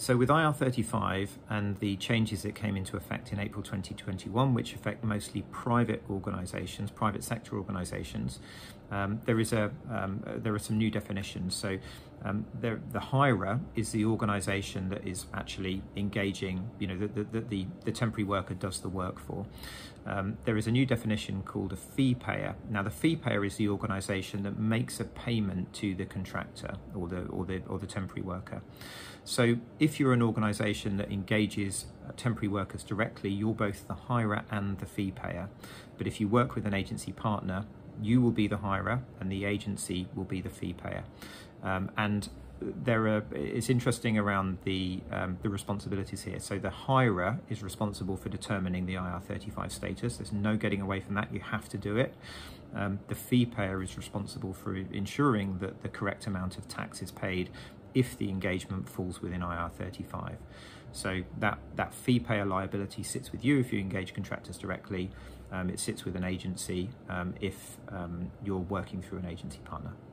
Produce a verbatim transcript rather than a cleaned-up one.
So with I R thirty-five and the changes that came into effect in April twenty twenty-one, which affect mostly private organisations, private sector organisations, um, there is a um, there are some new definitions. So um, there, the hirer is the organisation that is actually engaging, you know, that the, the, the temporary worker does the work for. Um, there is a new definition called a fee payer. Now, the fee payer is the organisation that makes a payment to the contractor or the or the or the temporary worker. So, if you're an organisation that engages temporary workers directly, you're both the hirer and the fee payer. But if you work with an agency partner, you will be the hirer and the agency will be the fee payer. Um, and there are, it's interesting around the um, the responsibilities here. So the hirer is responsible for determining the I R thirty-five status. There's no getting away from that. You have to do it. Um, the fee payer is responsible for ensuring that the correct amount of tax is paid if the engagement falls within I R thirty-five. So that, that fee payer liability sits with you if you engage contractors directly. Um, it sits with an agency um, if um, you're working through an agency partner.